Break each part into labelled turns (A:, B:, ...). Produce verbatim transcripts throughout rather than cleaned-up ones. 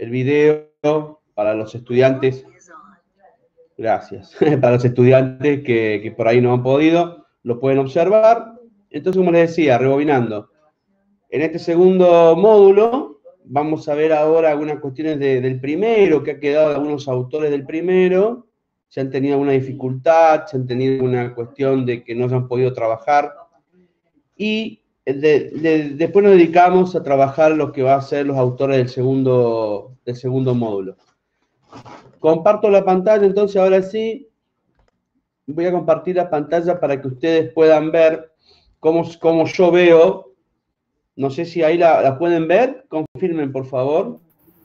A: el video para los estudiantes. Gracias. Para los estudiantes que, que por ahí no han podido, lo pueden observar. Entonces, como les decía, rebobinando. En este segundo módulo vamos a ver ahora algunas cuestiones de, del primero, que ha quedado algunos autores del primero, si han tenido alguna dificultad, si han tenido alguna cuestión de que no se han podido trabajar. Y de, de, después nos dedicamos a trabajar lo que va a ser los autores del segundo, del segundo módulo. Comparto la pantalla, entonces ahora sí, voy a compartir la pantalla para que ustedes puedan ver cómo, cómo yo veo. No sé si ahí la, la pueden ver, confirmen por favor.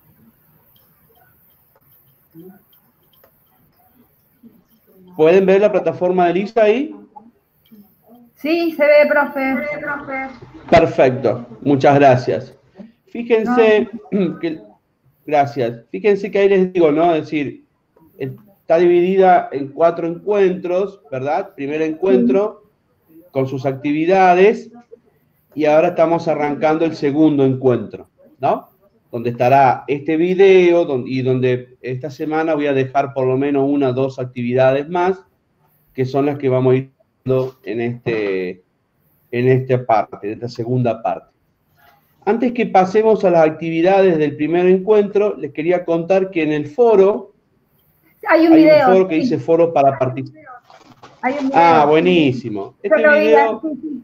A: ¿Pueden ver la plataforma de Lisa ahí?
B: Sí, se ve, profe. Se ve, profe.
A: Perfecto, muchas gracias. Fíjense no. que, gracias, fíjense que ahí les digo, ¿no? Es decir, está dividida en cuatro encuentros, ¿verdad? Primer encuentro sí. con sus actividades y ahora estamos arrancando el segundo encuentro, ¿no? Donde estará este video donde, y donde esta semana voy a dejar por lo menos una o dos actividades más, que son las que vamos a ir viendo en, este, en esta parte, en esta segunda parte. Antes que pasemos a las actividades del primer encuentro, les quería contar que en el foro
B: hay un,
A: hay
B: video,
A: un foro que
B: sí.
A: dice foro para participar.
B: Hay un video.
A: Ah, buenísimo.
B: Sí.
A: Este
B: Yo lo
A: video...
B: vi, sí, sí.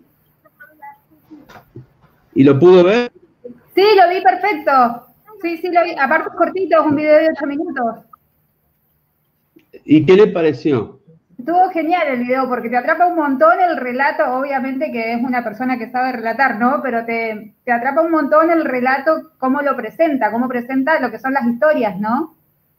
A: ¿Y lo pudo ver?
B: Sí, lo vi perfecto. Sí, sí, lo vi. Aparte es cortito, es un video de ocho minutos.
A: ¿Y qué le pareció?
B: Estuvo genial el video porque te atrapa un montón el relato, obviamente que es una persona que sabe relatar, ¿no? Pero te, te atrapa un montón el relato, cómo lo presenta, cómo presenta lo que son las historias, ¿no?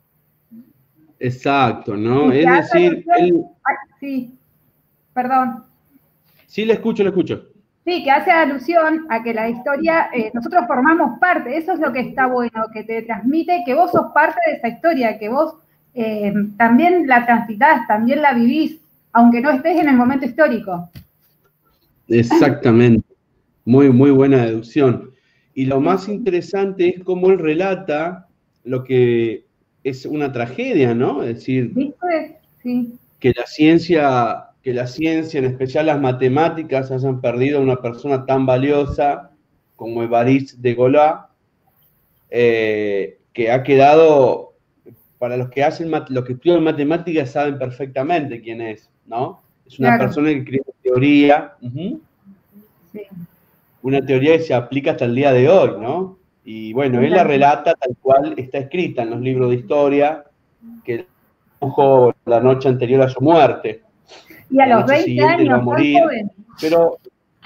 A: Exacto, ¿no?
B: Y
A: es decir,
B: alusión...
A: él...
B: Ay, sí, perdón.
A: Sí, le escucho, le escucho.
B: Sí, que hace alusión a que la historia, eh, nosotros formamos parte, eso es lo que está bueno, que te transmite que vos sos parte de esa historia, que vos eh, también la transitás, también la vivís, aunque no estés en el momento histórico.
A: Exactamente, muy, muy buena deducción. Y lo más interesante es cómo él relata lo que es una tragedia, ¿no? Es decir,
B: ¿viste? Sí.
A: que la ciencia, que la ciencia, en especial las matemáticas, hayan perdido a una persona tan valiosa como Évariste de Gaulois, eh, que ha quedado, para los que hacen, los que estudian matemáticas saben perfectamente quién es, ¿no? Es una claro. persona que crea teoría, uh-huh. sí. una teoría que se aplica hasta el día de hoy, ¿no? Y bueno, él la relata tal cual está escrita en los libros de historia, que dibujó la noche anterior a su muerte.
B: Y a
A: la
B: los veinte años,
A: va a morir,
B: joven.
A: Pero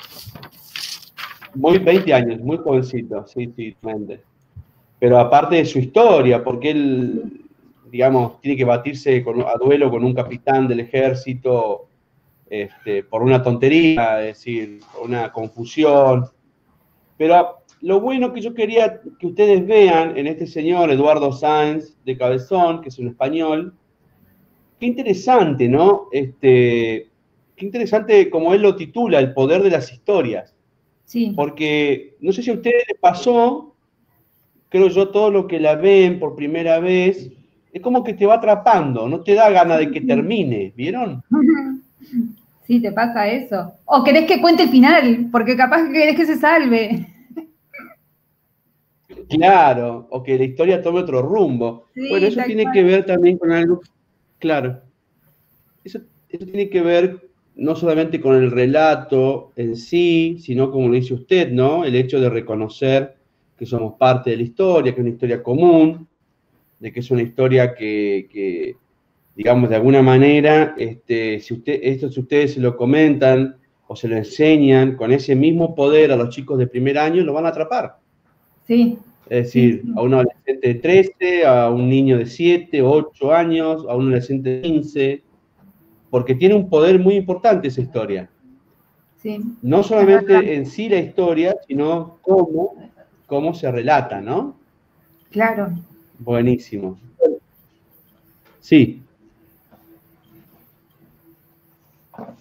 A: muy veinte años, muy jovencito, sí, sí, mente. Pero aparte de su historia, porque él, digamos, tiene que batirse con, a duelo con un capitán del ejército este, por una tontería, es decir, por una confusión. Pero lo bueno que yo quería que ustedes vean en este señor Eduardo Sáenz de Cabezón, que es un español, qué interesante, ¿no? Este, qué interesante como él lo titula, el poder de las historias.
B: Sí.
A: Porque no sé si a ustedes les pasó, creo yo, todo lo que la ven por primera vez, es como que te va atrapando, no te da ganas de que termine, ¿vieron?
B: Sí, te pasa eso. O querés que cuente el final, porque capaz que querés que se salve.
A: Claro, o que la historia tome otro rumbo. Sí, bueno, eso tiene cual. que ver también con algo, claro, eso, eso tiene que ver no solamente con el relato en sí, sino como lo dice usted, ¿no? El hecho de reconocer que somos parte de la historia, que es una historia común, de que es una historia que, que digamos, de alguna manera, este, si usted, esto si ustedes se lo comentan o se lo enseñan con ese mismo poder a los chicos de primer año, lo van a atrapar.
B: Sí.
A: Es decir, sí, sí. a un adolescente de trece, a un niño de siete, ocho años, a un adolescente de quince, porque tiene un poder muy importante esa historia.
B: Sí.
A: No solamente en sí la historia, sino cómo, cómo se relata, ¿no?
B: Claro.
A: Buenísimo. Sí.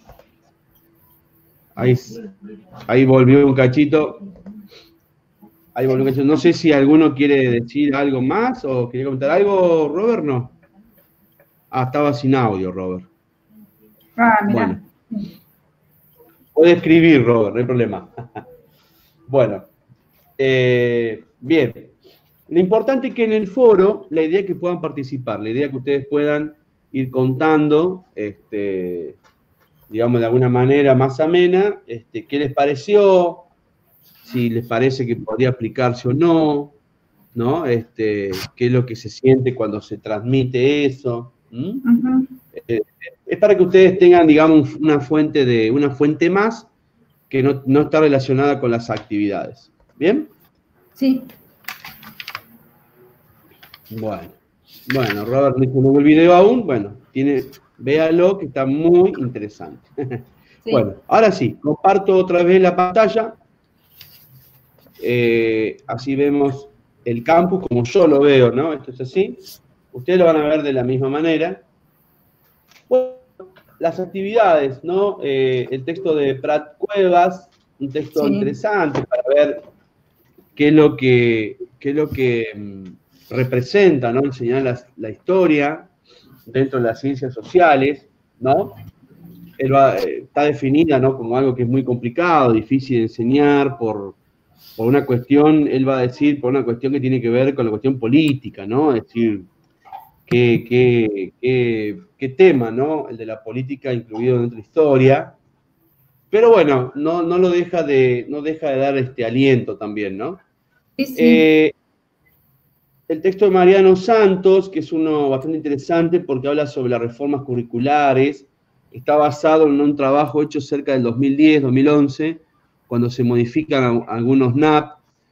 A: Ahí, ahí volvió un cachito. Ahí volvió. No sé si alguno quiere decir algo más o quiere comentar algo, Robert, no. Ah, estaba sin audio, Robert.
B: Ah, mirá.
A: Bueno. Puede escribir, Robert, no hay problema. Bueno. Eh, bien. Lo importante es que en el foro, la idea es que puedan participar, la idea es que ustedes puedan ir contando, este, digamos, de alguna manera más amena, este, qué les pareció, si les parece que podría aplicarse o no, ¿no? Este, qué es lo que se siente cuando se transmite eso. ¿Mm? Uh-huh. eh, es para que ustedes tengan, digamos, una fuente, de, una fuente más que no, no está relacionada con las actividades. ¿Bien?
B: Sí.
A: Bueno, bueno, Robert no hizo el video aún, bueno, tiene, véalo que está muy interesante. Sí. Bueno, ahora sí, comparto otra vez la pantalla, eh, así vemos el campus como yo lo veo, ¿no? Esto es así, ustedes lo van a ver de la misma manera. Bueno, las actividades, ¿no? Eh, el texto de Prat Cuevas, un texto sí. interesante para ver qué es lo que, qué es lo que representa, ¿no? Enseñar la, la historia dentro de las ciencias sociales, ¿no? Él va, eh, está definida, ¿no? Como algo que es muy complicado, difícil de enseñar por, por una cuestión, él va a decir, por una cuestión que tiene que ver con la cuestión política, ¿no? Es decir, qué, qué, qué, qué tema, ¿no? El de la política incluido en nuestra historia. Pero bueno, no, no lo deja de, no deja de dar este aliento también, ¿no?
B: Sí, sí.
A: Eh, El texto de Mariano Santos, que es uno bastante interesante porque habla sobre las reformas curriculares, está basado en un trabajo hecho cerca del dos mil diez, dos mil once, cuando se modifican algunos N A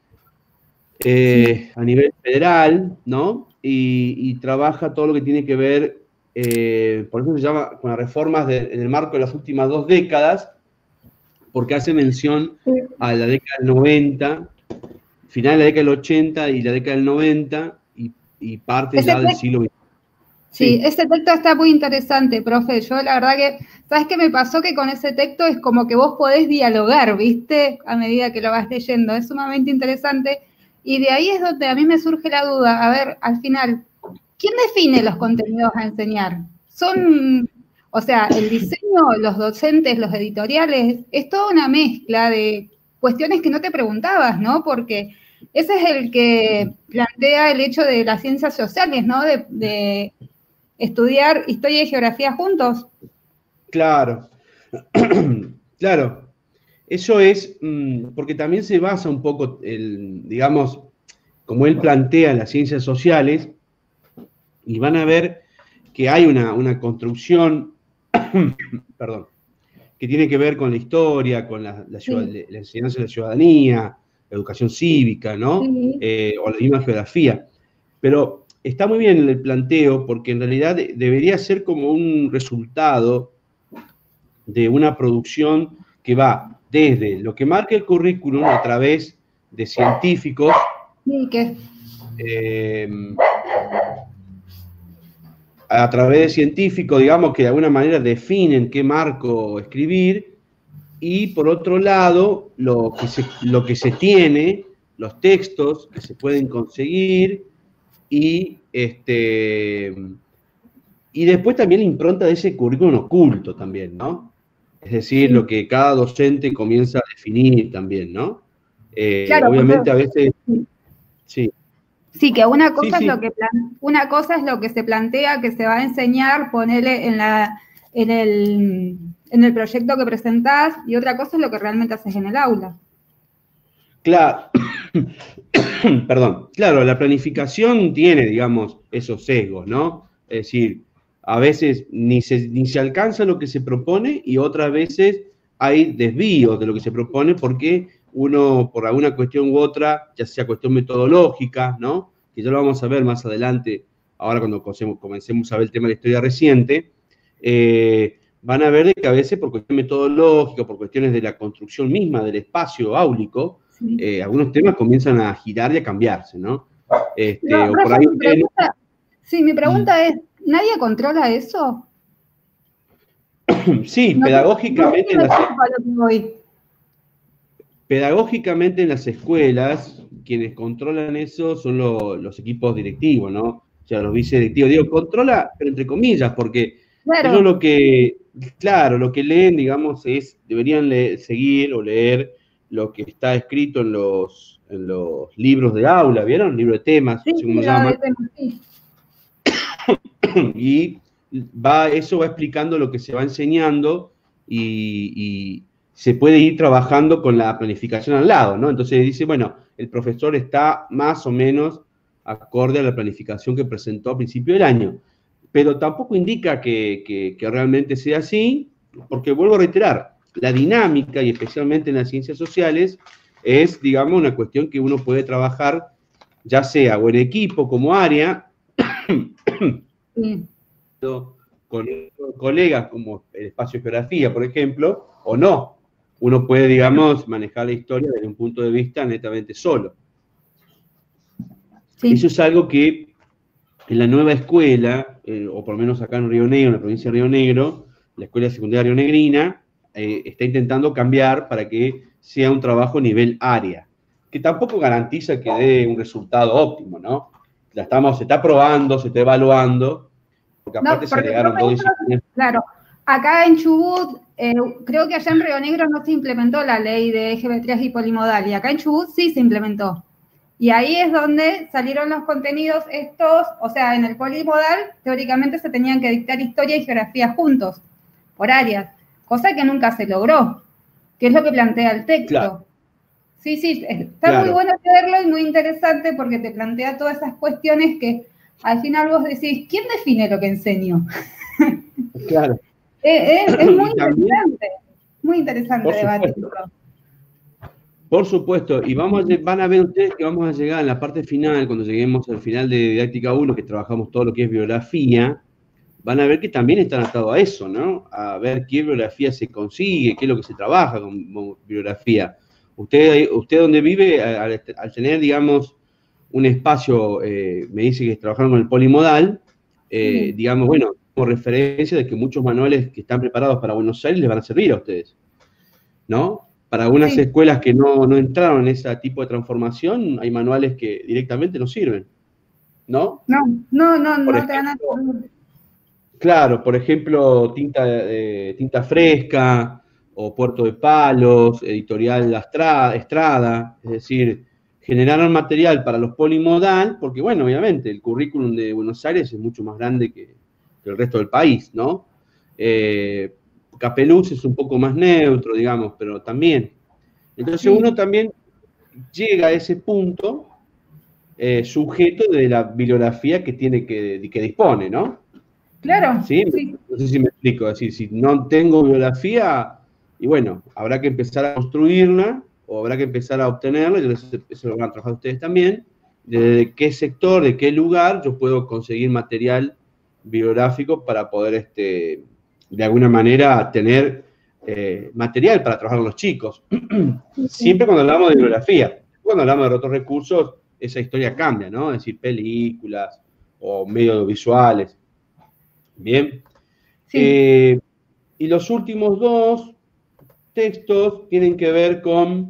A: P eh, sí. a nivel federal, ¿no? Y, y trabaja todo lo que tiene que ver, eh, por eso se llama con las reformas de, en el marco de las últimas dos décadas, porque hace mención a la década del noventa, final de la década del ochenta y la década del noventa y, y parte
B: ese
A: ya del siglo veinte.
B: Sí, sí, ese texto está muy interesante, profe. Yo la verdad que, ¿sabes qué me pasó? Que con ese texto es como que vos podés dialogar, ¿viste? A medida que lo vas leyendo. Es sumamente interesante. Y de ahí es donde a mí me surge la duda. A ver, al final, ¿quién define los contenidos a enseñar? Son, o sea, el diseño, los docentes, los editoriales, es toda una mezcla de cuestiones que no te preguntabas, ¿no? Porque ese es el que plantea el hecho de las ciencias sociales, ¿no? De, de estudiar historia y geografía juntos.
A: Claro, claro. Eso es, porque también se basa un poco, el, digamos, como él plantea las ciencias sociales, y van a ver que hay una, una construcción, perdón, que tiene que ver con la historia, con la, la, sí. la enseñanza de la ciudadanía, la educación cívica, ¿no? Sí. Eh, o la misma geografía. Pero está muy bien el planteo, porque en realidad debería ser como un resultado de una producción que va desde lo que marca el currículum a través de científicos,
B: sí, ¿qué?
A: Eh, a través de científicos, digamos, que de alguna manera definen qué marco escribir, y por otro lado, lo que se, lo que se tiene, los textos que se pueden conseguir, y, este, y después también la impronta de ese currículum oculto también, ¿no? Es decir, sí. lo que cada docente comienza a definir también, ¿no? Eh, claro, obviamente porque... a veces... Sí.
B: Sí, que una cosa, sí, sí. Es lo que plan... una cosa es lo que se plantea que se va a enseñar, ponerle en, la, en, el, en el proyecto que presentás, y otra cosa es lo que realmente haces en el aula.
A: Claro, perdón, claro, la planificación tiene, digamos, esos sesgos, ¿no? Es decir, a veces ni se, ni se alcanza lo que se propone y otras veces hay desvíos de lo que se propone porque uno, por alguna cuestión u otra, ya sea cuestión metodológica, ¿no? Que ya lo vamos a ver más adelante, ahora cuando comencemos a ver el tema de la historia reciente, eh, van a ver de que a veces por cuestiones metodológicas, por cuestiones de la construcción misma del espacio áulico, sí. eh, algunos temas comienzan a girar y a cambiarse, ¿no? Este,
B: no,
A: o por ahí
B: mi pregunta, sí, mi pregunta mm. es, ¿nadie controla eso?
A: Sí, no, pedagógicamente... No, no, en las, pedagógicamente en las escuelas, quienes controlan eso son lo, los equipos directivos, ¿no? O sea, los vicedirectivos. Digo, controla, pero entre comillas, porque
B: Claro.
A: ellos lo que, claro, lo que leen, digamos, es, deberían leer, seguir o leer lo que está escrito en los, en los libros de aula, ¿vieron? Libro de temas,
B: Sí,
A: según lo
B: sí,
A: llaman.
B: de temas, sí.
A: Y va, eso va explicando lo que se va enseñando y, y se puede ir trabajando con la planificación al lado, ¿no? Entonces dice, bueno, el profesor está más o menos acorde a la planificación que presentó a principio del año, pero tampoco indica que, que, que realmente sea así, porque vuelvo a reiterar, la dinámica, y especialmente en las ciencias sociales, es, digamos, una cuestión que uno puede trabajar, ya sea o en equipo como área,
B: Sí.
A: con colegas como el espacio de geografía, por ejemplo, o no. Uno puede, digamos, manejar la historia desde un punto de vista netamente solo.
B: Sí.
A: Eso es algo que en la nueva escuela, eh, o por lo menos acá en Río Negro, en la provincia de Río Negro, la escuela secundaria rionegrina, eh, está intentando cambiar para que sea un trabajo a nivel área, que tampoco garantiza que dé un resultado óptimo, ¿no? La estamos, se está probando, se está evaluando, porque aparte
B: No,
A: se
B: porque
A: agregaron dos disciplinas.
B: Claro, acá en Chubut, eh, creo que allá en Río Negro no se implementó la ley de geometrías y polimodal, y acá en Chubut sí se implementó. Y ahí es donde salieron los contenidos estos, o sea, en el polimodal, teóricamente se tenían que dictar historia y geografía juntos, por áreas, cosa que nunca se logró, que es lo que plantea el texto.
A: Claro.
B: Sí, sí, está
A: Claro.
B: muy bueno leerlo y muy interesante porque te plantea todas esas cuestiones que al final vos decís, ¿quién define lo que enseño?
A: Claro.
B: Es, es, es muy
A: Y también,
B: interesante, muy interesante
A: por
B: debatirlo.
A: Por supuesto, y vamos a, van a ver ustedes que vamos a llegar en la parte final, cuando lleguemos al final de Didáctica uno, que trabajamos todo lo que es biografía, van a ver que también están atados a eso, ¿no? A ver qué biografía se consigue, qué es lo que se trabaja con, con biografía. Usted, usted donde vive, al, al tener, digamos, un espacio, eh, me dice que trabajaron con el polimodal, eh,
B: Sí.
A: digamos, bueno, como referencia de que muchos manuales que están preparados para Buenos Aires les van a servir a ustedes, ¿no? Para algunas
B: Sí.
A: escuelas que no, no entraron en ese tipo de transformación, hay manuales que directamente no sirven, ¿no?
B: No, no, no,
A: Por
B: no te van a...
A: ejemplo, claro, por ejemplo, tinta, eh, tinta fresca o Puerto de Palos, editorial Estrada, Estrada, es decir, generaron material para los polimodal, porque bueno, obviamente el currículum de Buenos Aires es mucho más grande que, que el resto del país, ¿no? Eh, Capeluz es un poco más neutro, digamos, pero también. Entonces
B: Sí.
A: uno también llega a ese punto eh, sujeto de la bibliografía que tiene que, que dispone, ¿no?
B: Claro,
A: ¿Sí?
B: sí.
A: No sé si me explico. Es decir, si no tengo bibliografía, y bueno, habrá que empezar a construirla o habrá que empezar a obtenerla, y eso, eso lo van a trabajar ustedes también, de qué sector, de qué lugar yo puedo conseguir material bibliográfico para poder, este, de alguna manera, tener eh, material para trabajar con los chicos. Siempre cuando hablamos de bibliografía. Cuando hablamos de otros recursos, esa historia cambia, ¿no? Es decir, películas o medios visuales. Bien.
B: Sí.
A: Eh, y los últimos dos textos tienen que ver con,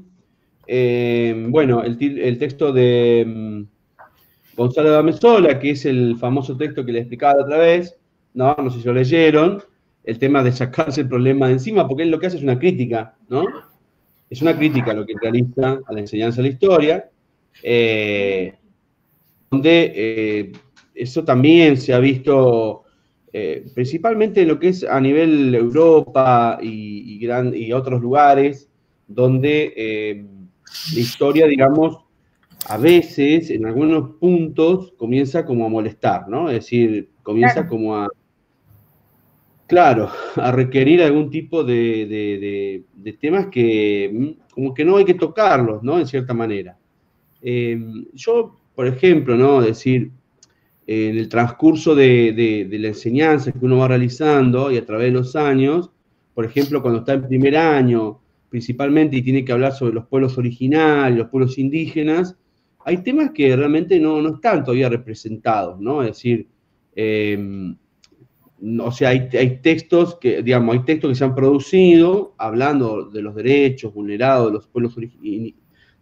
A: eh, bueno, el, el texto de um, Gonzalo Damesola, que es el famoso texto que les explicaba la otra vez, no, no sé si lo leyeron, el tema de sacarse el problema de encima, porque él lo que hace es una crítica, ¿no? Es una crítica lo que realiza a la enseñanza de la historia, eh, donde eh, eso también se ha visto eh, principalmente en lo que es a nivel Europa y, y, gran, y otros lugares, donde eh, la historia, digamos, a veces, en algunos puntos, comienza como a molestar, ¿no? Es decir, comienza claro. como a, claro, a requerir algún tipo de, de, de, de temas que como que no hay que tocarlos, ¿no? En cierta manera. Eh, yo, por ejemplo, ¿no? Decir, eh, en el transcurso de, de, de la enseñanza que uno va realizando y a través de los años, por ejemplo, cuando está en primer año, principalmente, y tiene que hablar sobre los pueblos originarios, los pueblos indígenas, hay temas que realmente no, no están todavía representados, ¿no? Es decir, eh, o sea, hay, hay textos que, digamos, hay textos que se han producido hablando de los derechos vulnerados de los pueblos, de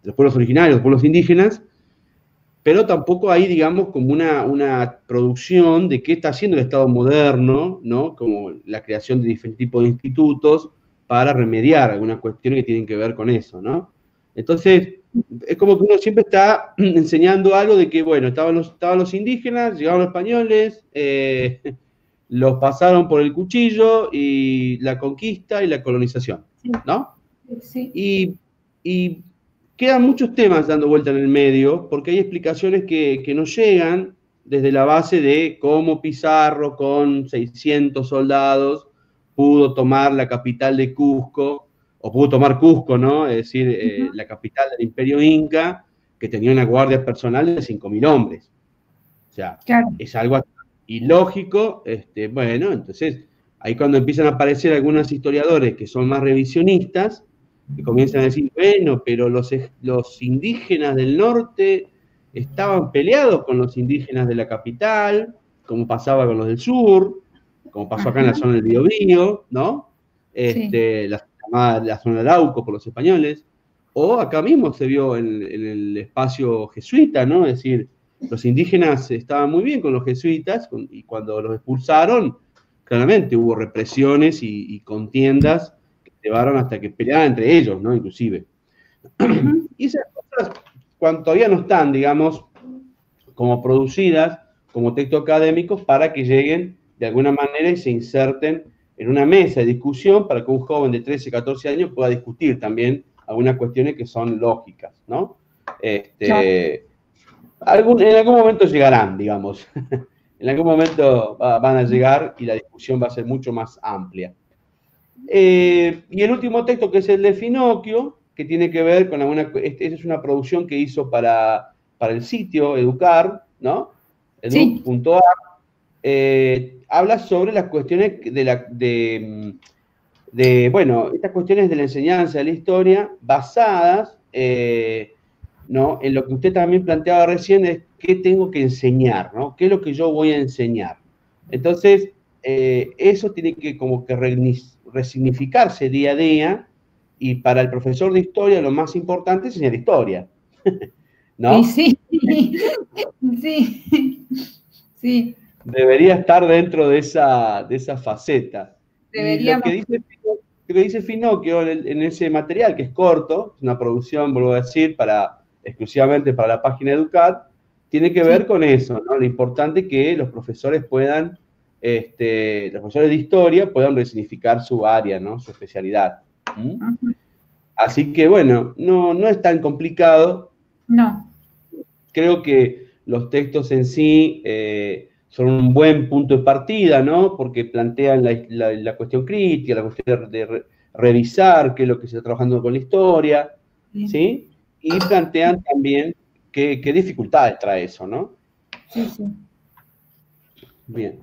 A: los pueblos originarios, los pueblos indígenas, pero tampoco hay, digamos, como una, una producción de qué está haciendo el Estado moderno, ¿no? Como la creación de diferentes tipos de institutos para remediar algunas cuestiones que tienen que ver con eso, ¿no? Entonces, es como que uno siempre está enseñando algo de que, bueno, estaban los, estaban los indígenas, llegaron los españoles, eh, los pasaron por el cuchillo y la conquista y la colonización, ¿no?
B: Sí.
A: Y, y quedan muchos temas dando vuelta en el medio, porque hay explicaciones que, que no llegan desde la base de cómo Pizarro, con seiscientos soldados, pudo tomar la capital de Cusco, o pudo tomar Cusco, ¿no? Es decir, eh, la capital del Imperio Inca, que tenía una guardia personal de cinco mil hombres. O sea, claro, es algo ilógico. Este, bueno, entonces, ahí cuando empiezan a aparecer algunos historiadores que son más revisionistas, que comienzan a decir, bueno, pero los, los indígenas del norte estaban peleados con los indígenas de la capital, como pasaba con los del sur, como pasó acá en la zona del Biobío, ¿no? Este, sí. la, llamada, la zona del Arauco por los españoles, o acá mismo se vio en, en el espacio jesuita, ¿no? Es decir, los indígenas estaban muy bien con los jesuitas, y cuando los expulsaron, claramente hubo represiones y, y contiendas llevaron hasta que peleaban entre ellos, ¿no? Inclusive. Uh-huh. Y esas cosas, cuando todavía no están, digamos, como producidas, como textos académicos, para que lleguen de alguna manera y se inserten en una mesa de discusión para que un joven de trece, catorce años pueda discutir también algunas cuestiones que son lógicas, ¿no? Este, claro. algún, en algún momento llegarán, digamos. En algún momento va, van a llegar y la discusión va a ser mucho más amplia. Eh, y el último texto, que es el de Finocchio, que tiene que ver con alguna... Esta es una producción que hizo para, para el sitio Educar, ¿no? edu punto a r. Eh, habla sobre las cuestiones de la... De, de, bueno, estas cuestiones de la enseñanza de la historia basadas, eh, ¿no? En lo que usted también planteaba recién, es qué tengo que enseñar, ¿no? ¿Qué es lo que yo voy a enseñar? Entonces, eh, eso tiene que como que resignificarse día a día, y para el profesor de historia lo más importante es enseñar historia, ¿no?
B: Sí, sí, sí.
A: Debería estar dentro de esa, de esa faceta.
B: Deberíamos.
A: Y lo que dice, lo que dice Finocchio en, en ese material, que es corto, es una producción, vuelvo a decir, para, exclusivamente para la página Educar, tiene que ver sí. con eso, ¿no? Lo importante que los profesores puedan, este, los profesores de historia puedan resignificar su área, ¿no? Su especialidad. ¿Mm? Uh-huh. Así que, bueno, no, no es tan complicado.
B: No.
A: Creo que los textos en sí eh, son un buen punto de partida, ¿no? Porque plantean la, la, la cuestión crítica, la cuestión de, de re, revisar qué es lo que se está trabajando con la historia, ¿sí? ¿sí? Y plantean también qué, qué dificultades trae eso, ¿no?
B: Sí, sí.
A: Bien.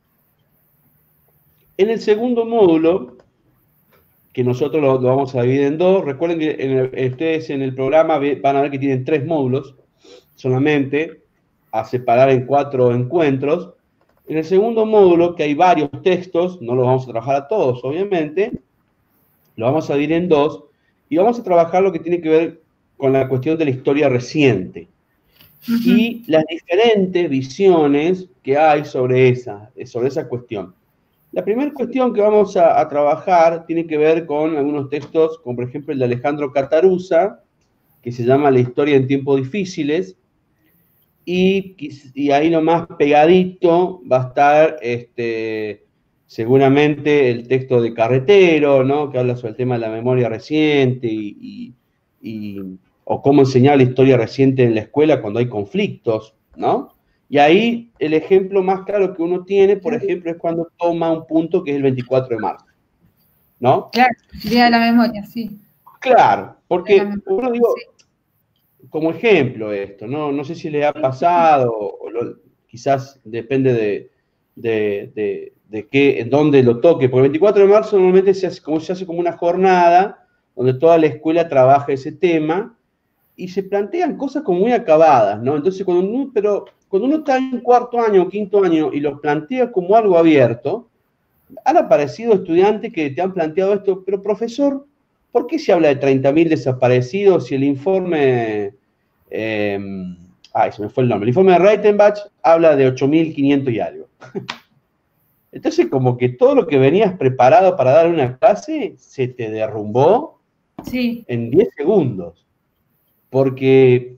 A: En el segundo módulo, que nosotros lo, lo vamos a dividir en dos, recuerden que en el, ustedes en el programa van a ver que tienen tres módulos solamente, a separar en cuatro encuentros. En el segundo módulo, que hay varios textos, no los vamos a trabajar a todos, obviamente, lo vamos a dividir en dos, y vamos a trabajar lo que tiene que ver con la cuestión de la historia reciente, uh-huh. y las diferentes visiones que hay sobre esa, sobre esa cuestión. La primera cuestión que vamos a, a trabajar tiene que ver con algunos textos, como por ejemplo el de Alejandro Cataruza, que se llama La historia en tiempos difíciles, y, y ahí lo más pegadito va a estar este, seguramente el texto de Carretero, ¿no? Que habla sobre el tema de la memoria reciente, y, y, y, o cómo enseñar la historia reciente en la escuela cuando hay conflictos, ¿no? Y ahí el ejemplo más claro que uno tiene, por ejemplo, es cuando toma un punto que es el veinticuatro de marzo, ¿no?
B: Claro, Día de la Memoria, sí.
A: Claro, porque uno digo, sí. como ejemplo esto, ¿no? No sé si le ha pasado, o lo, quizás depende de, de, de, de qué, en dónde lo toque, porque el veinticuatro de marzo normalmente se hace como, se hace como una jornada donde toda la escuela trabaja ese tema y se plantean cosas como muy acabadas, ¿no? Entonces, cuando uno, pero cuando uno está en cuarto año o quinto año y lo plantea como algo abierto, han aparecido estudiantes que te han planteado esto, pero profesor, ¿por qué se habla de treinta mil desaparecidos si el informe, eh, ay, se me fue el nombre, el informe de Reichenbach habla de ocho mil quinientos y algo? Entonces, como que todo lo que venías preparado para dar una clase se te derrumbó
B: sí.
A: en diez segundos. Porque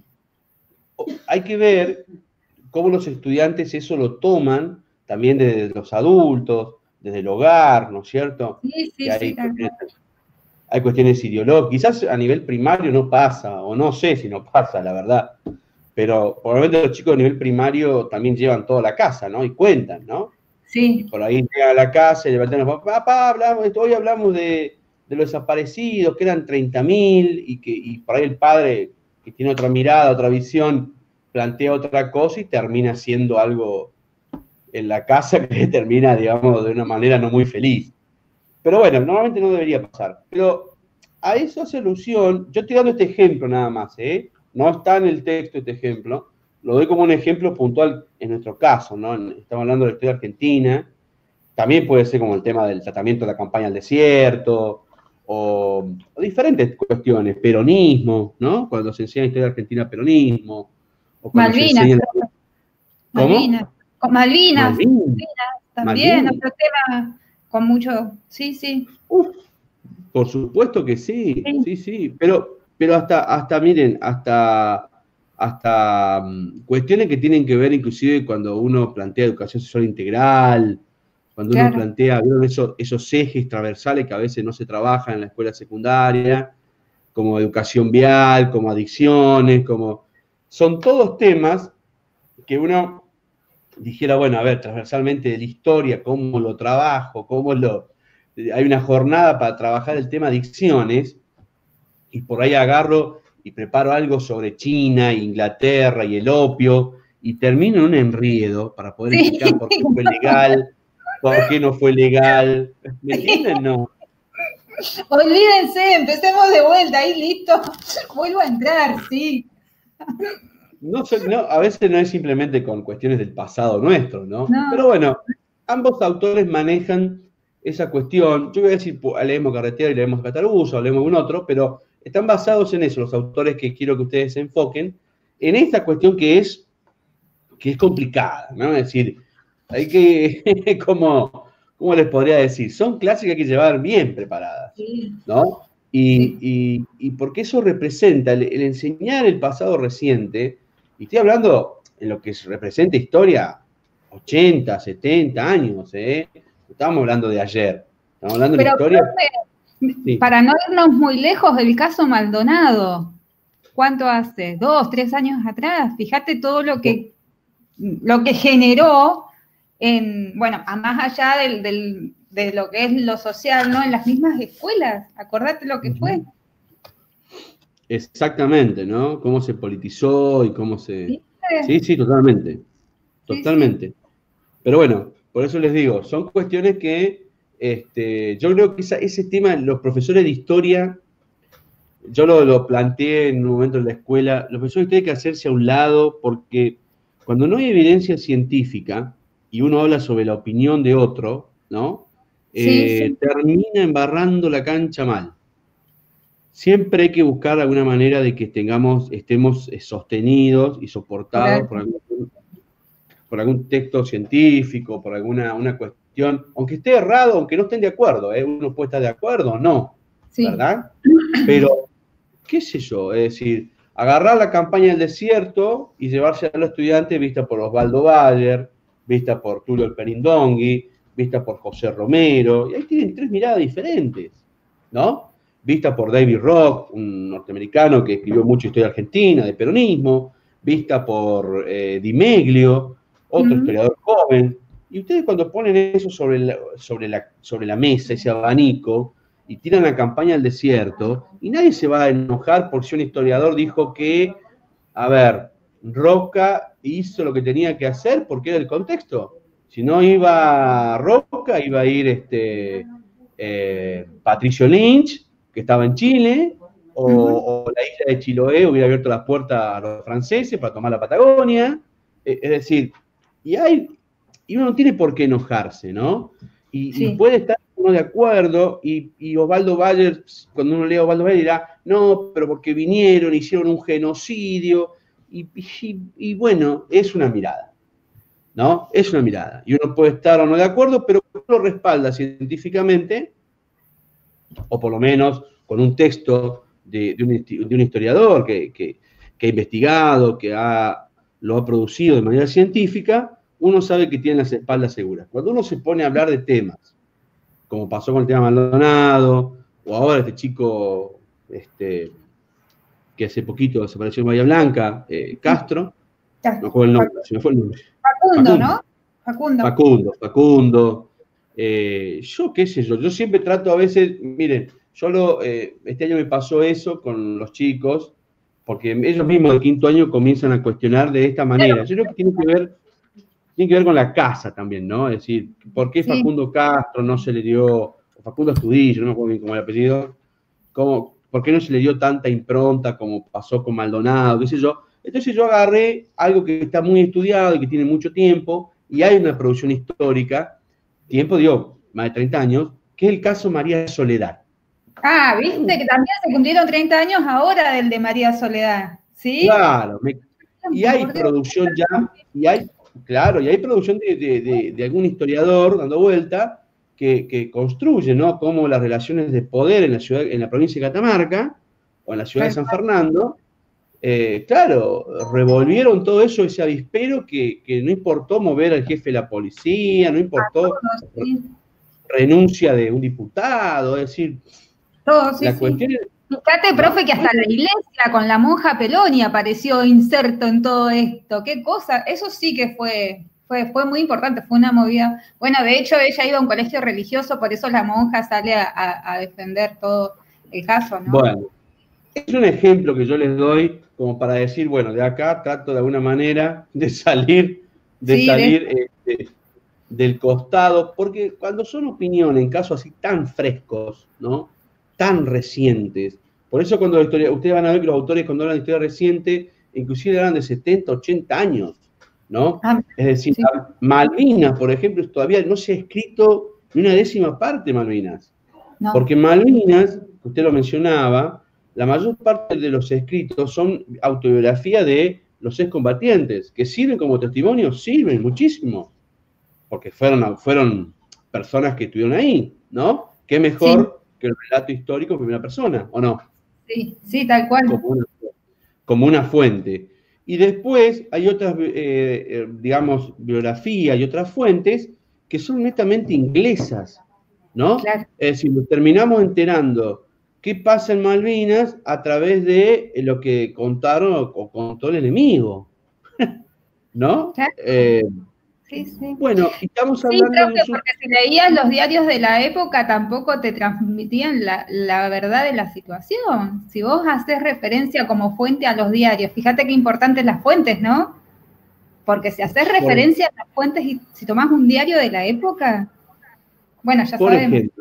A: hay que ver cómo los estudiantes eso lo toman, también desde los adultos, desde el hogar, ¿no es cierto?
B: Sí, sí,
A: Que hay,
B: sí.
A: cuestiones, hay cuestiones ideológicas. Quizás a nivel primario no pasa, o no sé si no pasa, la verdad. Pero probablemente los chicos a nivel primario también llevan toda la casa, ¿no? Y cuentan, ¿no?
B: Sí.
A: Y por ahí llegan a la casa y levantan los papás, papá, hablamos, hoy hablamos de, de los desaparecidos, que eran treinta mil, y que y por ahí el padre, que tiene otra mirada, otra visión, plantea otra cosa y termina siendo algo en la casa que termina, digamos, de una manera no muy feliz. Pero bueno, normalmente no debería pasar. Pero a eso hace alusión, yo estoy dando este ejemplo nada más, ¿eh? No está en el texto este ejemplo, lo doy como un ejemplo puntual en nuestro caso, ¿no? Estamos hablando de la historia argentina, también puede ser como el tema del tratamiento de la campaña al desierto, o, o diferentes cuestiones, peronismo, ¿no? Cuando se enseña historia argentina, peronismo, o cuando
B: Malvinas.
A: se enseña...
B: Malvinas.
A: ¿Cómo?
B: Malvinas.
A: Malvinas.
B: Malvinas también,
A: Malvinas.
B: otro tema con mucho... Sí, sí.
A: Uf, por supuesto que sí,
B: Sí.
A: sí, sí, pero, pero hasta, hasta, miren, hasta, hasta um, cuestiones que tienen que ver inclusive cuando uno plantea educación sexual integral, cuando
B: Claro.
A: uno plantea, ¿vieron esos, esos ejes transversales que a veces no se trabajan en la escuela secundaria, como educación vial, como adicciones, como... Son todos temas que uno dijera, bueno, a ver, transversalmente de la historia, cómo lo trabajo, cómo lo... Hay una jornada para trabajar el tema adicciones, y por ahí agarro y preparo algo sobre China, Inglaterra y el opio, y termino en un enredo para poder
B: Sí.
A: explicar por qué fue legal, por qué no fue legal. ¿Me entienden? No.
B: Olvídense, empecemos de vuelta, ahí listo. Vuelvo a entrar, sí.
A: No, no, a veces no es simplemente con cuestiones del pasado nuestro, ¿no?
B: No.
A: Pero bueno, ambos autores manejan esa cuestión. Yo voy a decir, leemos Carretera y leemos Cataruso, leemos un otro, pero están basados en eso, los autores que quiero que ustedes se enfoquen, en esta cuestión que es, que es complicada, ¿no? Es decir, hay que, como, ¿cómo les podría decir? Son clases que hay que llevar bien preparadas, ¿no? Y,
B: Sí.
A: y, y porque eso representa, el, el enseñar el pasado reciente, y estoy hablando en lo que representa historia, ochenta, setenta años, ¿eh? Estamos hablando de ayer, estamos hablando
B: Pero,
A: de historia...
B: profe,
A: Sí.
B: Para no irnos muy lejos del caso Maldonado, ¿cuánto hace? ¿Dos, tres años atrás? Fíjate todo lo que, lo que generó, en, bueno, a más allá del, del, de lo que es lo social, ¿no? En las mismas escuelas, acordate lo que fue.
A: Exactamente, ¿no? Cómo se politizó y cómo se...
B: ¿Sí?
A: Sí, sí, totalmente, totalmente.
B: Sí, sí.
A: Pero bueno, por eso les digo, son cuestiones que este, yo creo que esa, ese tema, los profesores de historia, yo lo, lo planteé en un momento en la escuela, los profesores tienen que hacerse a un lado porque cuando no hay evidencia científica y uno habla sobre la opinión de otro, ¿no?
B: Sí,
A: Eh,
B: sí.
A: termina embarrando la cancha mal. Siempre hay que buscar alguna manera de que tengamos, estemos sostenidos y soportados por algún, por algún texto científico, por alguna una cuestión, aunque esté errado, aunque no estén de acuerdo, ¿eh? Uno puede estar de acuerdo o no,
B: Sí.
A: ¿verdad? Pero, qué sé yo, es decir, agarrar la campaña del desierto y llevarse a los estudiantes vista por Osvaldo Bayer, vista por Tulio Alperindongui, vista por José Romero, y ahí tienen tres miradas diferentes, ¿no? Vista por David Rock, un norteamericano que escribió mucho historia argentina, de peronismo, vista por eh, Di Meglio, otro mm. historiador joven, y ustedes cuando ponen eso sobre la, sobre, la, sobre la mesa, ese abanico, y tiran la campaña al desierto, y nadie se va a enojar por si un historiador dijo que, a ver, Roca hizo lo que tenía que hacer porque era el contexto. Si no iba Roca, iba a ir este, eh, Patricio Lynch, que estaba en Chile, o, uh-huh. o la isla de Chiloé hubiera abierto las puertas a los franceses para tomar la Patagonia. Eh, es decir, y, hay, y uno no tiene por qué enojarse, ¿no? Y, sí. y puede estar no de acuerdo, y, y Osvaldo Bayer, cuando uno lee a Osvaldo Bayer dirá, no, pero porque vinieron, hicieron un genocidio, y, y, y bueno, es una mirada, ¿no? Es una mirada, y uno puede estar o no de acuerdo, pero lo respalda científicamente, o por lo menos con un texto de, de, un, de un historiador que, que, que ha investigado, que ha, lo ha producido de manera científica, uno sabe que tiene las espaldas seguras. Cuando uno se pone a hablar de temas, como pasó con el tema Maldonado, o ahora este chico este, que hace poquito desapareció en Bahía Blanca, eh, Castro, no me acuerdo el nombre, se me fue el nombre.
B: Facundo, Facundo. ¿no? Facundo.
A: Facundo, Facundo. Eh, yo qué sé yo, yo siempre trato a veces, miren, yo lo, eh, este año me pasó eso con los chicos, porque ellos mismos de quinto año comienzan a cuestionar de esta manera. Yo creo que tiene que ver, tiene que ver con la casa también, ¿no? Es decir, ¿por qué Facundo sí. Castro no se le dio, Facundo Estudillo, no me acuerdo bien cómo era el apellido, ¿cómo, ¿por qué no se le dio tanta impronta como pasó con Maldonado, qué sé yo? Entonces yo agarré algo que está muy estudiado y que tiene mucho tiempo, y hay una producción histórica, tiempo, digo, más de treinta años, que es el caso María Soledad.
B: Ah, viste que también se cumplieron treinta años ahora del de María Soledad, ¿sí?
A: Claro, me, y hay producción ya, y hay, claro, y hay producción de, de, de, de algún historiador dando vuelta que, que construye, ¿no? Cómo las relaciones de poder en la ciudad, en la provincia de Catamarca, o en la ciudad de San Fernando, eh, claro, revolvieron todo eso, ese avispero que, que no importó mover al jefe de la policía, no importó todos, sí. renuncia de un diputado, es decir,
B: todo, sí,
A: la cuestión
B: sí.
A: es,
B: Fíjate, profe, que hasta la iglesia con la monja Peloni apareció inserto en todo esto. Qué cosa, eso sí que fue, fue, fue muy importante, fue una movida. Bueno, de hecho, ella iba a un colegio religioso, por eso la monja sale a, a, a defender todo el caso, ¿no?
A: Bueno, es un ejemplo que yo les doy como para decir, bueno, de acá trato de alguna manera de salir, de sí, salir de... Eh, de, del costado, porque cuando son opiniones en casos así tan frescos, ¿no? Tan recientes. Por eso cuando la historia, ustedes van a ver que los autores cuando hablan de historia reciente, inclusive hablan de setenta, ochenta años, ¿no? Ah, es decir, sí. Malvinas, por ejemplo, todavía no se ha escrito ni una décima parte de Malvinas. No. Porque Malvinas, usted lo mencionaba, la mayor parte de los escritos son autobiografía de los excombatientes, que sirven como testimonio, sirven muchísimo, porque fueron, fueron personas que estuvieron ahí, ¿no? Qué mejor sí. que el relato histórico en primera persona, ¿o no?
B: Sí, sí, tal cual.
A: Como una, como una fuente. Y después hay otras, eh, digamos, biografías y otras fuentes que son netamente inglesas, ¿no? Claro. Es decir, nos terminamos enterando qué pasa en Malvinas a través de lo que contaron o, o contó el enemigo, ¿no? Claro. Eh,
B: Sí, sí.
A: Bueno, estamos hablando...
B: Sí, creo que porque si leías los diarios de la época tampoco te transmitían la, la verdad de la situación. Si vos haces referencia como fuente a los diarios, fíjate qué importantes las fuentes, ¿no? Porque si haces referencia por, a las fuentes y si tomás un diario de la época, bueno, ya
A: por
B: sabemos.
A: Ejemplo,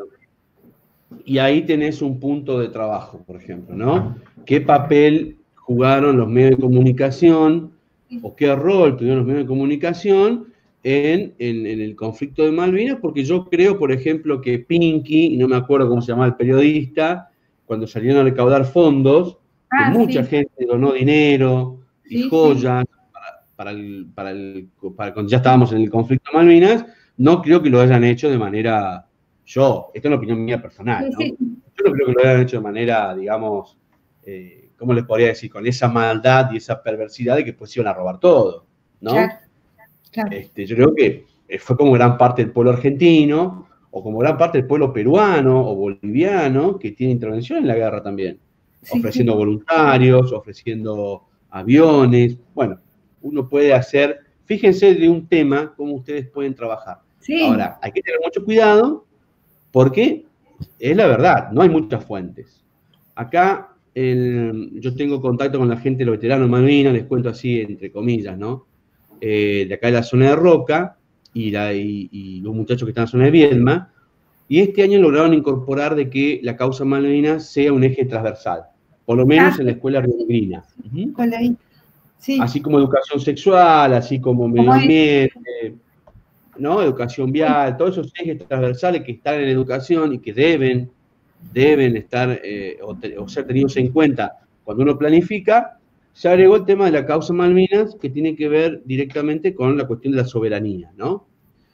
A: y ahí tenés un punto de trabajo, por ejemplo, ¿no? ¿Qué papel jugaron los medios de comunicación o qué rol tuvieron los medios de comunicación En, en, en el conflicto de Malvinas? Porque yo creo, por ejemplo, que Pinky, y no me acuerdo cómo se llamaba el periodista, cuando salieron a recaudar fondos, ah, que mucha sí. gente donó dinero y sí, joyas sí. Para, para, el, para, el, para cuando ya estábamos en el conflicto de Malvinas, no creo que lo hayan hecho de manera, yo, esta es una opinión mía personal, ¿no? Sí, sí. Yo no creo que lo hayan hecho de manera, digamos, eh, ¿cómo les podría decir? Con esa maldad y esa perversidad de que pues iban a robar todo, ¿no? Claro. Claro. Este, yo creo que fue como gran parte del pueblo argentino, o como gran parte del pueblo peruano o boliviano, que tiene intervención en la guerra también, sí, ofreciendo sí. voluntarios, ofreciendo aviones. Bueno, uno puede hacer, fíjense de un tema, cómo ustedes pueden trabajar. Sí. Ahora, hay que tener mucho cuidado, porque es la verdad, no hay muchas fuentes. Acá, el, yo tengo contacto con la gente de los veteranos de Malvinas, les cuento así, entre comillas, ¿no? Eh, de acá de la zona de Roca y, la, y, y los muchachos que están en la zona de Viedma, y este año lograron incorporar de que la causa Malvinas sea un eje transversal, por lo menos ah, en la escuela rionegrina. Uh-huh. Sí. Así como educación sexual, así como medio ambiente. ¿no? Educación vial, todos esos ejes transversales que están en educación y que deben, deben estar eh, o, te, o ser tenidos en cuenta cuando uno planifica, se agregó el tema de la causa Malvinas, que tiene que ver directamente con la cuestión de la soberanía, ¿no?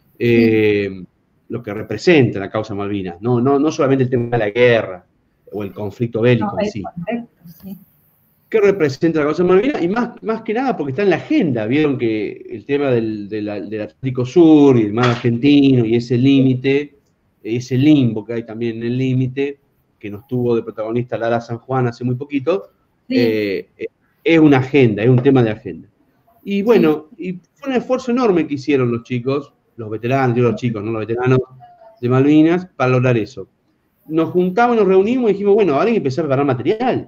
A: Eh, sí. Lo que representa la causa Malvinas, no, no, no solamente el tema de la guerra o el conflicto bélico no, en sí. Correcto, sí. ¿Qué representa la causa Malvinas? Y más, más que nada porque está en la agenda. Vieron que el tema del, del, del Atlántico Sur y el mar argentino y ese límite, ese limbo que hay también en el límite, que nos tuvo de protagonista Lara San Juan hace muy poquito, sí. eh, es una agenda, es un tema de agenda. Y bueno, sí. y fue un esfuerzo enorme que hicieron los chicos, los veteranos, yo los chicos, no los veteranos de Malvinas, para lograr eso. Nos juntamos, nos reunimos y dijimos, bueno, ahora hay que empezar a preparar material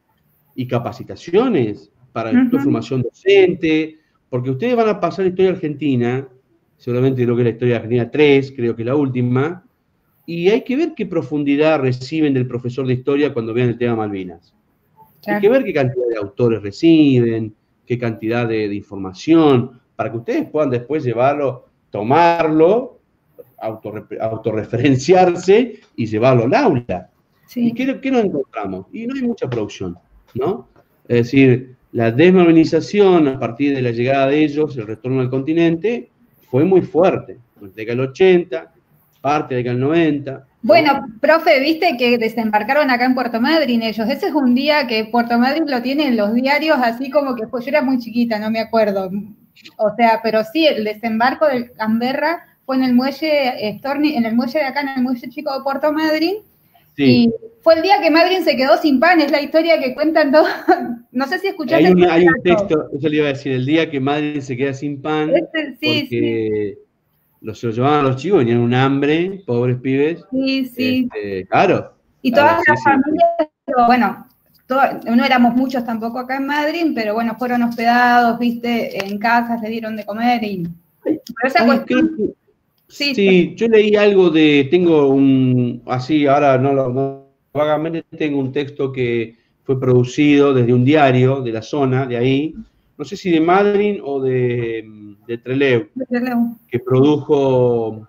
A: y capacitaciones para uh-huh. la formación docente, porque ustedes van a pasar la historia argentina, seguramente creo que es la historia argentina tres, creo que es la última, y hay que ver qué profundidad reciben del profesor de historia cuando vean el tema Malvinas. Claro. Hay que ver qué cantidad de autores reciben, qué cantidad de, de información, para que ustedes puedan después llevarlo, tomarlo, autorre, autorreferenciarse y llevarlo al aula. Sí. ¿Y qué, qué nos encontramos? Y no hay mucha producción, ¿no? Es decir, la desmalvinización a partir de la llegada de ellos, el retorno al continente, fue muy fuerte. En la década del ochenta, parte de la década del noventa.
B: Bueno, profe, viste que desembarcaron acá en Puerto Madryn ellos. Ese es un día que Puerto Madryn lo tiene en los diarios, así como que fue, yo era muy chiquita, no me acuerdo. O sea, pero sí, el desembarco del Canberra fue en el muelle Storni, en el muelle de acá, en el muelle chico de Puerto Madryn. Sí. Y fue el día que Madryn se quedó sin pan, es la historia que cuentan todos. No sé si escuchaste.
A: Hay, una, hay un texto, eso le iba a decir, el día que Madryn se queda sin pan, este, sí, porque sí. Los, se lo llevaban a los chicos, venían un hambre, pobres pibes.
B: Sí, sí.
A: Este, claro.
B: Y
A: claro,
B: todas
A: sí,
B: las
A: sí,
B: familias, sí. bueno, todo, no éramos muchos tampoco acá en Madryn, pero bueno, fueron hospedados, viste, en casas, le dieron de comer y... Pero esa
A: Ay,
B: cuestión...
A: que, sí, sí, yo leí algo de, tengo un, así, ahora no lo, no, vagamente tengo un texto que fue producido desde un diario de la zona, de ahí, no sé si de Madryn o de, de Trelew, de Trelew, que produjo,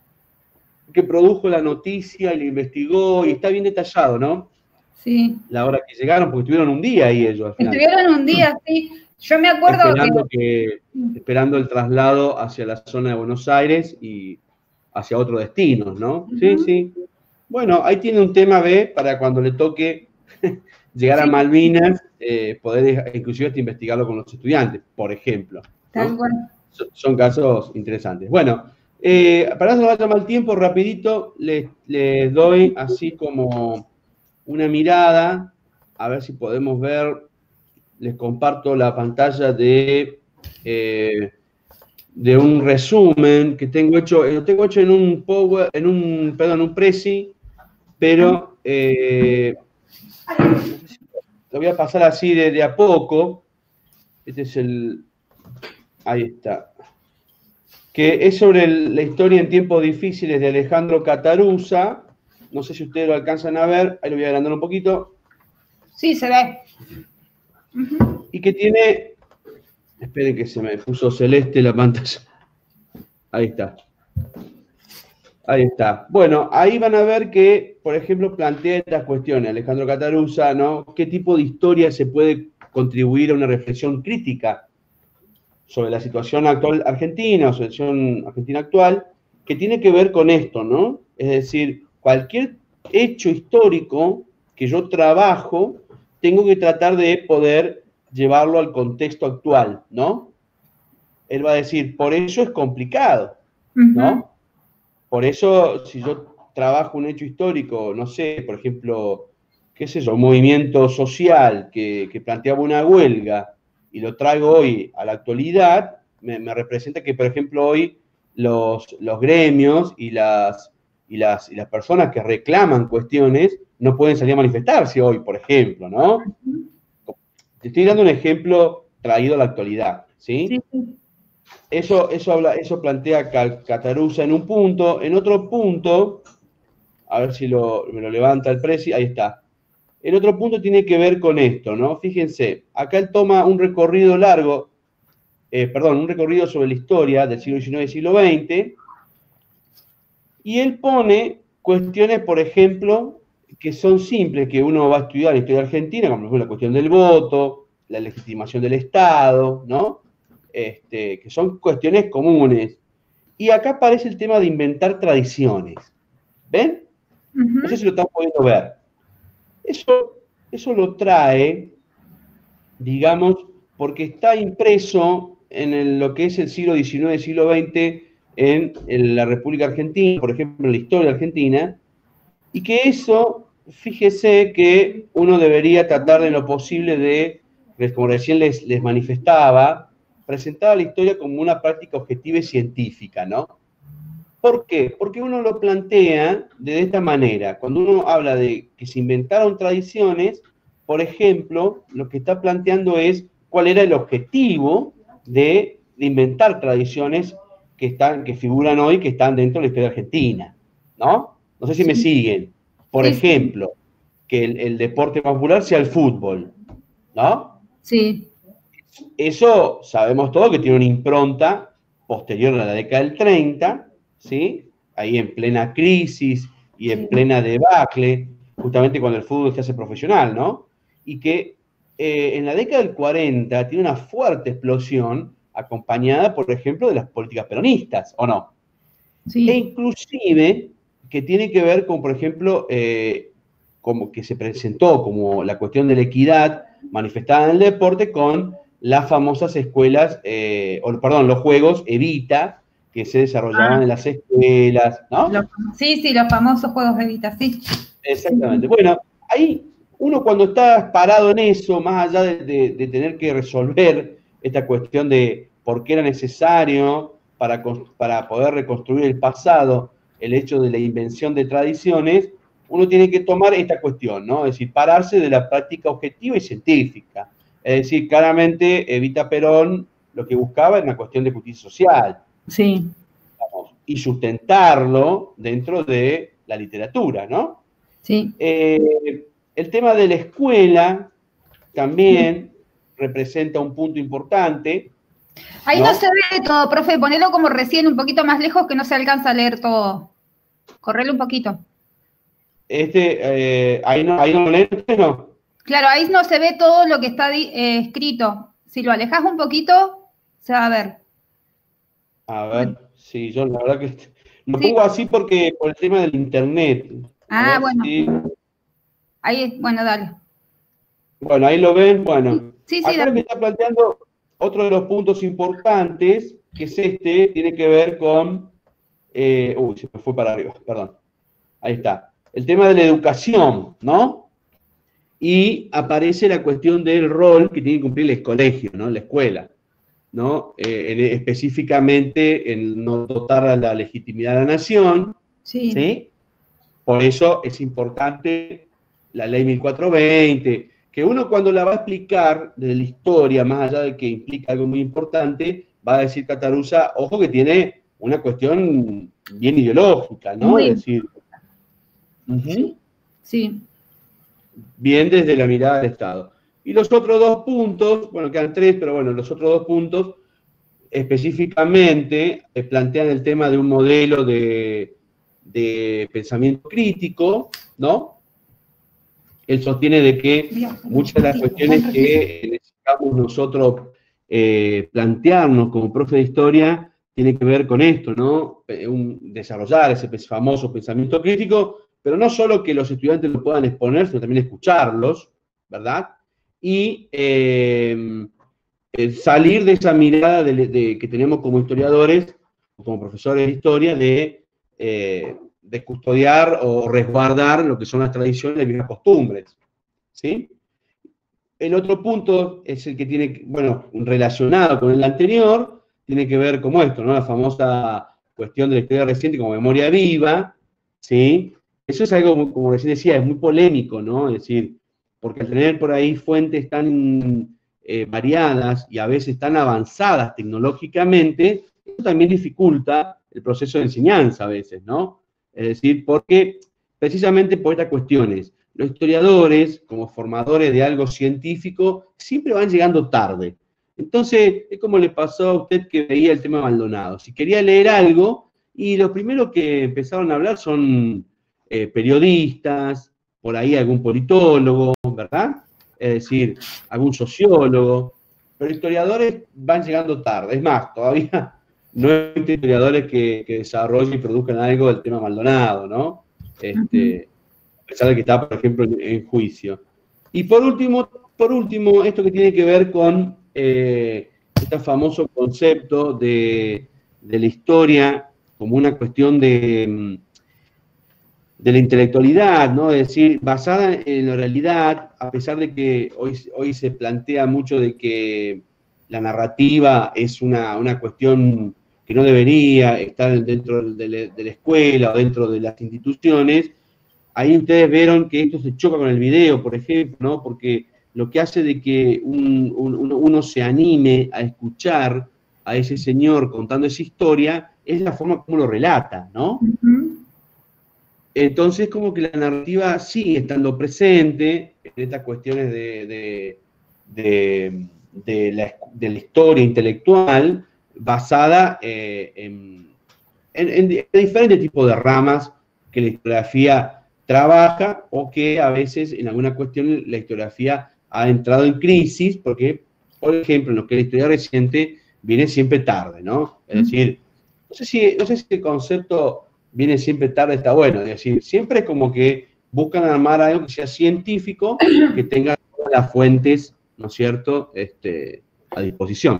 A: que produjo la noticia y la investigó, y está bien detallado, ¿no?
B: Sí.
A: La hora que llegaron, porque estuvieron un día ahí ellos. Al final.
B: Estuvieron un día, sí. Yo me acuerdo
A: esperando
B: que...
A: que... Esperando el traslado hacia la zona de Buenos Aires y hacia otros destinos, ¿no? Uh-huh. Sí, sí. Bueno, ahí tiene un tema B para cuando le toque llegar sí. a Malvinas, eh, poder inclusive hasta investigarlo con los estudiantes, por ejemplo. ¿no? Bueno. Son, son casos interesantes. Bueno, eh, para no vaya mal tiempo, rapidito les, les doy así como una mirada, a ver si podemos ver, les comparto la pantalla de, eh, de un resumen que tengo hecho, lo tengo hecho en un Power, en un, perdón, un Prezi, pero eh, lo voy a pasar así de, de a poco. Este es el, ahí está, que es sobre el, la historia en tiempos difíciles de Alejandro Catarusa. No sé si ustedes lo alcanzan a ver, ahí lo voy a agrandar un poquito.
B: Sí, se ve.
A: Uh-huh. Y que tiene, esperen que se me puso celeste la pantalla. Ahí está. Ahí está. Bueno, ahí van a ver que, por ejemplo, plantea estas cuestiones, Alejandro Catarusa, ¿no? ¿Qué tipo de historia se puede contribuir a una reflexión crítica sobre la situación actual argentina, o la situación argentina actual, que tiene que ver con esto, ¿no? Es decir, cualquier hecho histórico que yo trabajo, tengo que tratar de poder llevarlo al contexto actual, ¿no? Él va a decir, por eso es complicado, ¿no? Uh-huh. Por eso, si yo trabajo un hecho histórico, no sé, por ejemplo, qué sé yo, un movimiento social que, que planteaba una huelga y lo traigo hoy a la actualidad, me, me representa que, por ejemplo, hoy los, los gremios y las, y, las, y las personas que reclaman cuestiones no pueden salir a manifestarse hoy, por ejemplo, ¿no? Te estoy dando un ejemplo traído a la actualidad, ¿sí? Sí, sí. Eso, eso, habla, eso plantea Catarusa en un punto. En otro punto, a ver si lo, me lo levanta el Prezi, ahí está. En otro punto tiene que ver con esto, ¿no? Fíjense, acá él toma un recorrido largo, eh, perdón, un recorrido sobre la historia del siglo diecinueve y siglo veinte, y él pone cuestiones, por ejemplo, que son simples, que uno va a estudiar en la historia argentina, como por ejemplo la cuestión del voto, la legitimación del Estado, ¿no? Este, que son cuestiones comunes. Y acá aparece el tema de inventar tradiciones. ¿Ven? Uh-huh. No sé si lo están pudiendo ver. Eso, eso lo trae, digamos, porque está impreso en el, lo que es el siglo diecinueve, siglo veinte, en, en la República Argentina, por ejemplo, en la historia argentina, y que eso, fíjese que uno debería tratar de lo posible de, como recién les, les manifestaba, presentar la historia como una práctica objetiva y científica, ¿no? ¿Por qué? Porque uno lo plantea de esta manera. Cuando uno habla de que se inventaron tradiciones, por ejemplo, lo que está planteando es cuál era el objetivo de, de inventar tradiciones que, están, que figuran hoy, que están dentro de la historia argentina, ¿no? No sé si me siguen. Por sí, ejemplo, sí. que el, el deporte más popular sea el fútbol, ¿no?
B: Sí.
A: Eso sabemos todo que tiene una impronta posterior a la década del treinta, ¿sí? Ahí en plena crisis y en sí. plena debacle, justamente cuando el fútbol se hace profesional, ¿no? Y que eh, en la década del cuarenta tiene una fuerte explosión acompañada, por ejemplo, de las políticas peronistas, ¿o no?
B: Sí.
A: E inclusive que tiene que ver con, por ejemplo, eh, como que se presentó como la cuestión de la equidad manifestada en el deporte con las famosas escuelas, eh, o, perdón, los juegos Evita, que se desarrollaban ah. en las escuelas, ¿no?
B: Los, sí, sí, los famosos juegos Evita, sí.
A: Exactamente. Bueno, ahí uno cuando está parado en eso, más allá de, de, de tener que resolver esta cuestión de por qué era necesario para, para poder reconstruir el pasado, el hecho de la invención de tradiciones, uno tiene que tomar esta cuestión, ¿no? Es decir, pararse de la práctica objetiva y científica. Es decir, claramente Evita Perón lo que buscaba era una cuestión de justicia social.
B: Sí.
A: Digamos, y sustentarlo dentro de la literatura, ¿no?
B: Sí.
A: Eh, el tema de la escuela también sí. representa un punto importante.
B: Ahí no, no se ve todo, profe, ponelo como recién un poquito más lejos que no se alcanza a leer todo. Correlo un poquito.
A: Este, eh, ahí no, ahí no leen, ¿no?
B: Claro, ahí no se ve todo lo que está eh, escrito. Si lo alejas un poquito, se va a ver.
A: A ver, sí, yo la verdad que lo sí. pongo así porque por el tema del internet.
B: Ah, bueno. Si... Ahí, bueno, dale.
A: Bueno, ahí lo ven, bueno.
B: Sí, sí,
A: acá
B: dale.
A: me está planteando otro de los puntos importantes, que es este, tiene que ver con... Eh, uy, se me fue para arriba, perdón. Ahí está. El tema de la educación, ¿no? Y aparece la cuestión del rol que tiene que cumplir el colegio, ¿no? La escuela, ¿no? Eh, en, específicamente en no dotar a la legitimidad de la nación,
B: sí.
A: ¿sí? Por eso es importante la ley mil cuatrocientos veinte, que uno cuando la va a explicar de la historia, más allá de que implica algo muy importante, va a decir Catarusa, ojo que tiene una cuestión bien ideológica, ¿no?
B: Muy
A: es decir, uh-huh.
B: sí.
A: bien desde la mirada del Estado. Y los otros dos puntos, bueno, quedan tres, pero bueno, los otros dos puntos específicamente eh, plantean el tema de un modelo de, de pensamiento crítico, ¿no? Él sostiene de que muchas de las cuestiones que necesitamos nosotros eh, plantearnos como profe de historia tiene que ver con esto, ¿no? Un, desarrollar ese famoso pensamiento crítico, pero no solo que los estudiantes lo puedan exponer, sino también escucharlos, ¿verdad? Y eh, salir de esa mirada de, de, que tenemos como historiadores, como profesores de historia, de, eh, de custodiar o resguardar lo que son las tradiciones y las costumbres, ¿sí? El otro punto es el que tiene, bueno, relacionado con el anterior, tiene que ver como esto, ¿no? La famosa cuestión de la historia reciente como memoria viva, ¿sí? Eso es algo, como recién decía, es muy polémico, ¿no? Es decir, porque al tener por ahí fuentes tan eh, variadas y a veces tan avanzadas tecnológicamente, eso también dificulta el proceso de enseñanza a veces, ¿no? Es decir, porque precisamente por estas cuestiones, los historiadores, como formadores de algo científico, siempre van llegando tarde. Entonces, es como le pasó a usted que veía el tema Maldonado. Si quería leer algo, y los primeros que empezaron a hablar son eh, periodistas, por ahí algún politólogo, ¿verdad? Es decir, algún sociólogo, pero historiadores van llegando tarde. Es más, todavía no hay historiadores que, que desarrollen y produzcan algo del tema Maldonado, ¿no? Este, a pesar de que está, por ejemplo, en, en juicio. Y por último, por último, esto que tiene que ver con eh, este famoso concepto de, de la historia como una cuestión de, de la intelectualidad, ¿no? Es decir, basada en la realidad, a pesar de que hoy, hoy se plantea mucho de que la narrativa es una, una cuestión que no debería estar dentro de la, de la escuela o dentro de las instituciones. Ahí ustedes vieron que esto se choca con el video, por ejemplo, ¿no? Porque lo que hace de que un, un, uno se anime a escuchar a ese señor contando esa historia es la forma como lo relata, ¿no? Uh-huh. Entonces, como que la narrativa sigue estando presente en estas cuestiones de, de, de, de, la, de la historia intelectual basada eh, en, en, en diferentes tipos de ramas que la historiografía trabaja o que a veces en alguna cuestión la historiografía ha entrado en crisis porque, por ejemplo, en lo que es la historia reciente viene siempre tarde, ¿no? Es decir, no sé si, no sé si el concepto viene siempre tarde está bueno, es decir, siempre es como que buscan armar algo que sea científico, que tenga todas las fuentes, ¿no es cierto?, este, a disposición.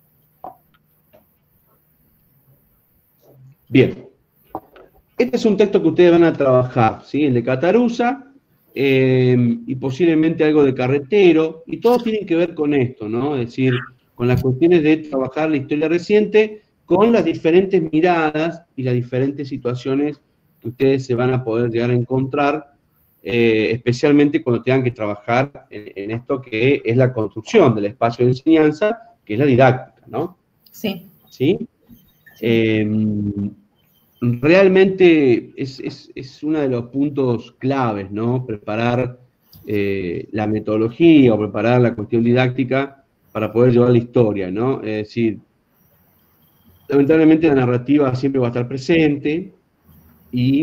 A: Bien. Este es un texto que ustedes van a trabajar, ¿sí? El de Catarusa, eh, y posiblemente algo de Carretero, y todos tienen que ver con esto, ¿no? Es decir, con las cuestiones de trabajar la historia reciente, con las diferentes miradas y las diferentes situaciones que ustedes se van a poder llegar a encontrar, eh, especialmente cuando tengan que trabajar en, en esto que es la construcción del espacio de enseñanza, que es la didáctica, ¿no?
B: Sí.
A: ¿Sí? Eh, Realmente es, es, es uno de los puntos claves, ¿no? Preparar eh, la metodología o preparar la cuestión didáctica para poder llevar la historia, ¿no? Es decir, lamentablemente la narrativa siempre va a estar presente y,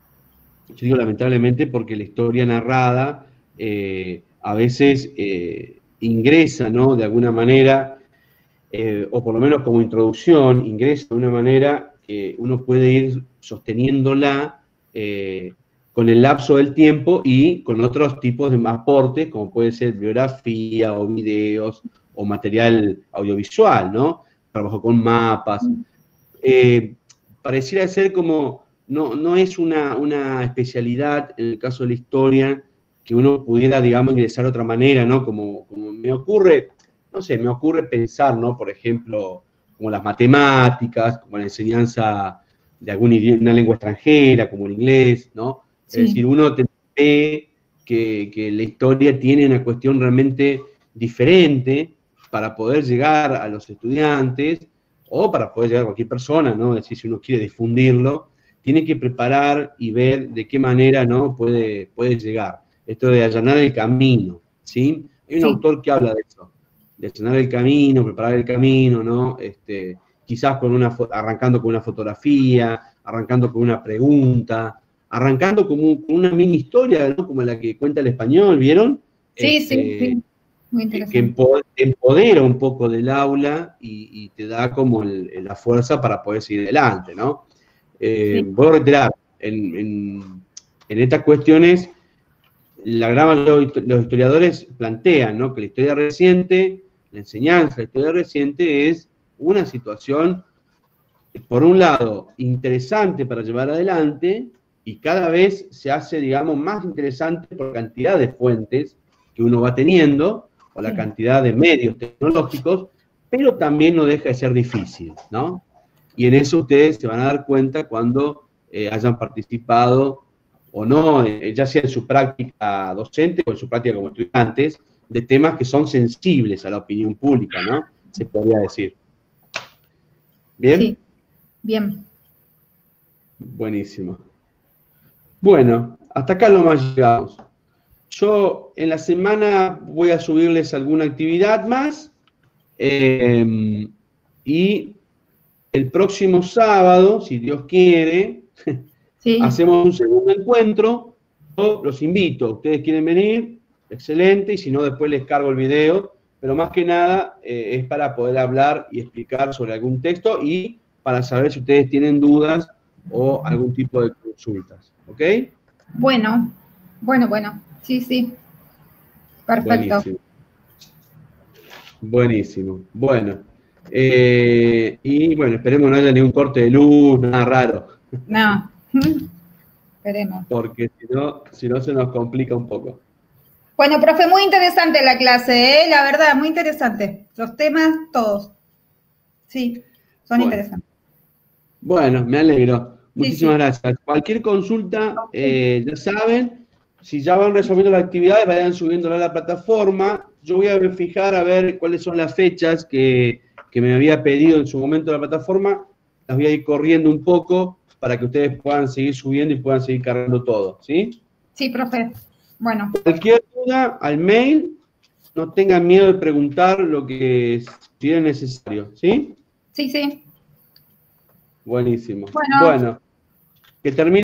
A: yo digo lamentablemente porque la historia narrada eh, a veces eh, ingresa, ¿no? De alguna manera, eh, o por lo menos como introducción, ingresa de una manera que uno puede ir sosteniéndola eh, con el lapso del tiempo y con otros tipos de aportes, como puede ser biografía o videos o material audiovisual, ¿no? Trabajo con mapas. Eh, pareciera ser como, no, no es una, una especialidad, en el caso de la historia, que uno pudiera, digamos, ingresar de otra manera, ¿no? Como, como me ocurre, no sé, me ocurre pensar, ¿no? Por ejemplo, como las matemáticas, como la enseñanza de alguna una lengua extranjera, como el inglés, ¿no? Sí. Es decir, uno ve que, que la historia tiene una cuestión realmente diferente para poder llegar a los estudiantes o para poder llegar a cualquier persona, ¿no? Es decir, si uno quiere difundirlo, tiene que preparar y ver de qué manera, ¿no? Puede, puede llegar. Esto de allanar el camino, ¿sí? Hay un sí. autor que habla de eso, de allanar el camino, preparar el camino, ¿no? Este, quizás con una, arrancando con una fotografía, arrancando con una pregunta, arrancando como, con una mini historia, ¿no? Como la que cuenta el español, ¿vieron?
B: Sí,
A: este,
B: sí, sí. Muy interesante.
A: Que empodera un poco del aula y, y te da como el, la fuerza para poder seguir adelante, ¿no? Eh, sí. Voy a reiterar, en, en, en estas cuestiones, la gran mayoría de los historiadores plantean, ¿no? Que la historia reciente, la enseñanza de la historia reciente es una situación, por un lado, interesante para llevar adelante y cada vez se hace, digamos, más interesante por la cantidad de fuentes que uno va teniendo o la cantidad de medios tecnológicos, pero también no deja de ser difícil, ¿no? Y en eso ustedes se van a dar cuenta cuando eh, hayan participado o no, eh, ya sea en su práctica docente o en su práctica como estudiantes, de temas que son sensibles a la opinión pública, ¿no? Se podría decir. ¿Bien?
B: Sí, bien.
A: Buenísimo. Bueno, hasta acá lo más llegamos. Yo en la semana voy a subirles alguna actividad más Eh, y el próximo sábado, si Dios quiere, sí. hacemos un segundo encuentro. Yo los invito, ustedes quieren venir, excelente, y si no, después les cargo el video, pero más que nada eh, es para poder hablar y explicar sobre algún texto y para saber si ustedes tienen dudas o algún tipo de consultas, ¿ok?
B: Bueno, bueno, bueno, sí, sí, perfecto.
A: Buenísimo. Buenísimo, bueno, eh, y bueno, esperemos no haya ningún corte de luz, nada raro.
B: No, esperemos.
A: Porque si no, si no se nos complica un poco.
B: Bueno, profe, muy interesante la clase, ¿eh? La verdad, muy interesante. Los temas, todos. Sí, son bueno. interesantes.
A: Bueno, me alegro. Muchísimas sí, sí. gracias. Cualquier consulta, eh, ya saben, si ya van resolviendo las actividades, vayan subiéndolo a la plataforma. Yo voy a fijar a ver cuáles son las fechas que, que me había pedido en su momento la plataforma. Las voy a ir corriendo un poco para que ustedes puedan seguir subiendo y puedan seguir cargando todo, ¿sí?
B: Sí, profe. Bueno.
A: Cualquier duda, al mail, no tengan miedo de preguntar lo que si es necesario, ¿sí?
B: Sí, sí.
A: Buenísimo.
B: Bueno.
A: Bueno, que termine.